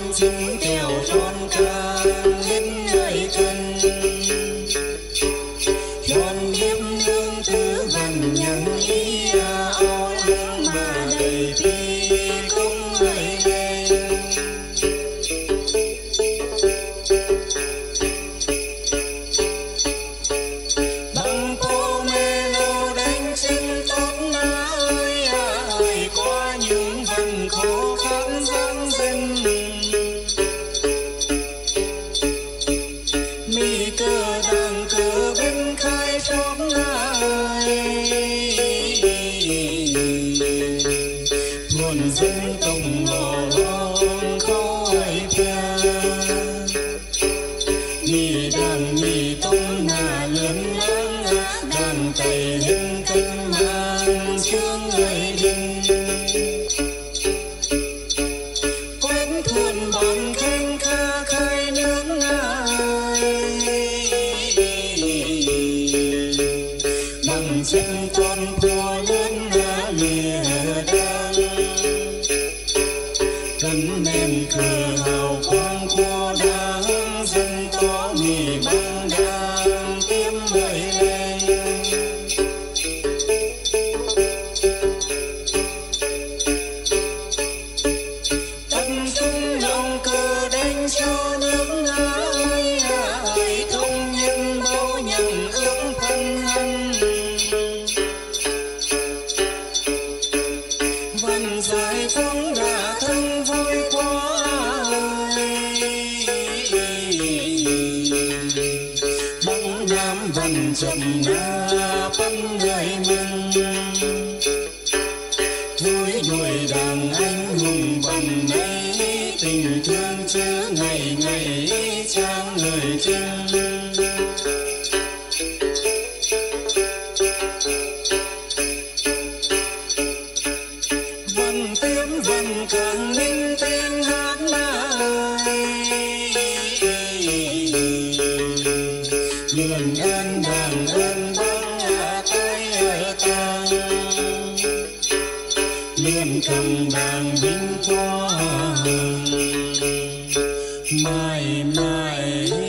xin kèo tròn ca lên người thân tròn điếm nương thứ văn nhân ý ao lương mà đầy thi không người lên bằng cô mê lâu đánh xin tốt ơi ơi qua những văn khó khăn gian dân mi cơ đàn cờ bên khai xóm ai nguồn dân tông ngò lon khâu ai pia mi đàn mi tông nà lớn láng đàn tay hình thân mang chương người đình quen thuần bằng khen kha khai nước ai bằng chân con thua lớn lìa đan cấn men cờ hào quang của đáng dân có mì băng đang tiếp người lên tận súng lòng cờ đánh cho nước ai ai thông nhân bao nhận ước thân hân văn giải phóng đã thân vui quá bóng nam văn trầm na phân người mừng vui đuổi đàn anh hùng bằng ấy tình thương chứa ngày ngày trang người chinh văn tiếng văn càng minh tiếng hát lại nhường ơn đàn ơn băng tay tang liên cầm đàn binh qua mãi mãi